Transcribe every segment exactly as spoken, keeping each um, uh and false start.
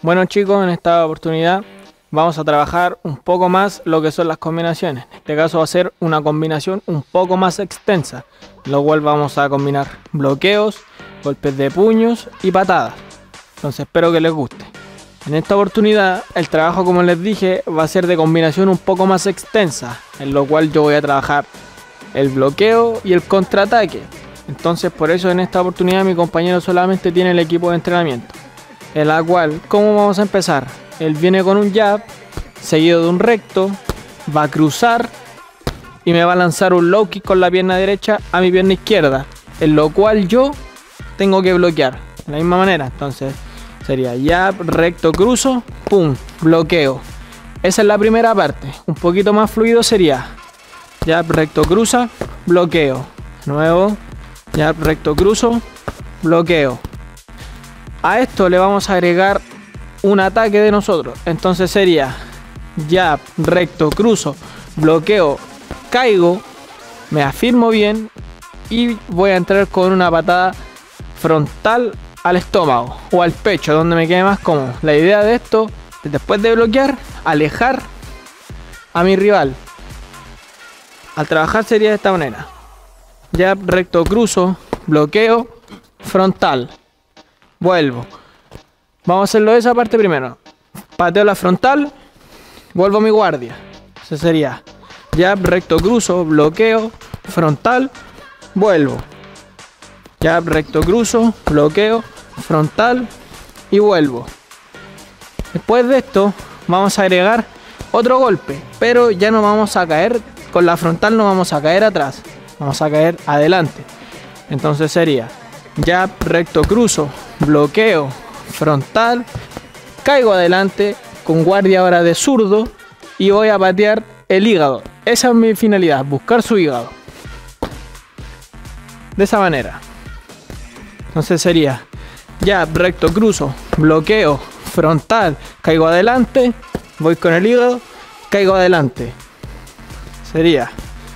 Bueno chicos, en esta oportunidad vamos a trabajar un poco más lo que son las combinaciones. En este caso va a ser una combinación un poco más extensa, lo cual vamos a combinar bloqueos, golpes de puños y patadas. Entonces espero que les guste. En esta oportunidad el trabajo, como les dije, va a ser de combinación un poco más extensa, en lo cual yo voy a trabajar el bloqueo y el contraataque. Entonces por eso en esta oportunidad mi compañero solamente tiene el equipo de entrenamiento, en la cual, ¿cómo vamos a empezar? Él viene con un jab, seguido de un recto, va a cruzar y me va a lanzar un low kick con la pierna derecha a mi pierna izquierda, en lo cual yo tengo que bloquear de la misma manera. Entonces sería jab, recto, cruzo, pum, bloqueo. Esa es la primera parte. Un poquito más fluido sería jab, recto, cruza, bloqueo. Nuevo, jab, recto, cruzo, bloqueo. A esto le vamos a agregar un ataque de nosotros. Entonces sería jab, recto, cruzo, bloqueo, caigo, me afirmo bien y voy a entrar con una patada frontal al estómago o al pecho, donde me quede más cómodo. La idea de esto es, después de bloquear, alejar a mi rival. Al trabajar sería de esta manera: jab, recto, cruzo, bloqueo, frontal, vuelvo. Vamos a hacerlo de esa parte primero. Pateo la frontal, vuelvo a mi guardia. Ese sería jab, recto, cruzo, bloqueo, frontal, vuelvo. Jab, recto, cruzo, bloqueo, frontal y vuelvo. Después de esto vamos a agregar otro golpe, pero ya no vamos a caer con la frontal, no vamos a caer atrás, vamos a caer adelante. Entonces sería jab, recto, cruzo, bloqueo, frontal, caigo adelante con guardia ahora de zurdo y voy a patear el hígado. Esa es mi finalidad, buscar su hígado. De esa manera. Entonces sería jab, recto, cruzo, bloqueo, frontal, caigo adelante, voy con el hígado, caigo adelante. Sería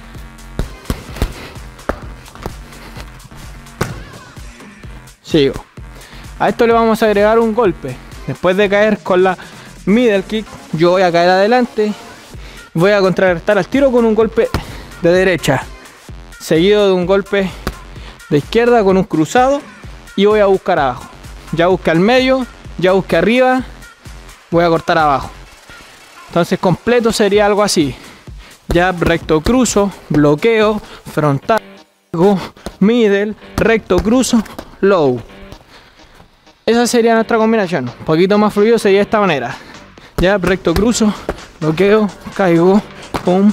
sigo. A esto le vamos a agregar un golpe. Después de caer con la middle kick, yo voy a caer adelante, voy a contrarrestar al tiro con un golpe de derecha, seguido de un golpe de izquierda con un cruzado, y voy a buscar abajo. Ya busqué al medio, ya busqué arriba, voy a cortar abajo. Entonces completo sería algo así: jab, recto, cruzo, bloqueo, frontal, middle, recto, cruzo, low. Esa sería nuestra combinación. Un poquito más fluido sería de esta manera: jab, recto, cruzo, bloqueo, caigo, pum.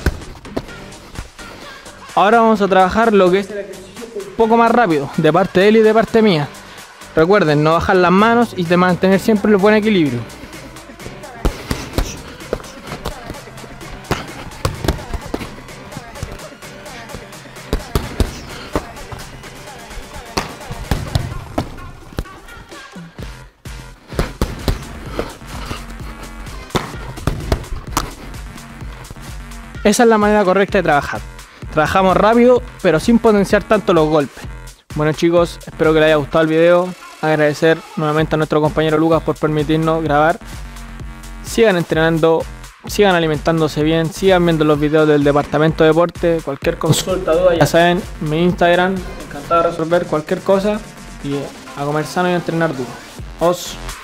Ahora vamos a trabajar lo que es el ejercicio un poco más rápido, de parte de él y de parte mía. Recuerden no bajar las manos y de mantener siempre el buen equilibrio. Esa es la manera correcta de trabajar. Trabajamos rápido, pero sin potenciar tanto los golpes. Bueno chicos, espero que les haya gustado el video. Agradecer nuevamente a nuestro compañero Lucas por permitirnos grabar. Sigan entrenando, sigan alimentándose bien, sigan viendo los videos del departamento de deporte. Cualquier consulta, duda, ya saben, mi Instagram. Encantado de resolver cualquier cosa. Y a comer sano y a entrenar duro. Os